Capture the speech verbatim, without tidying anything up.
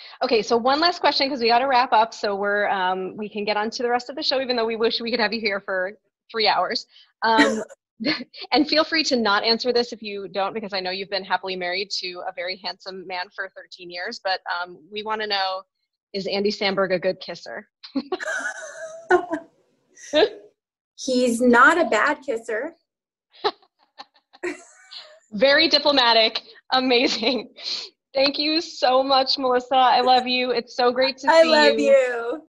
Okay, so one last question because we got to wrap up so we're um, we can get on to the rest of the show, even though we wish we could have you here for three hours. Um, and feel free to not answer this if you don't, because I know you've been happily married to a very handsome man for thirteen years, but um, we want to know, is Andy Samberg a good kisser? He's not a bad kisser. Very diplomatic. Amazing. Thank you so much, Melissa. I love you. It's so great to I see love you. you.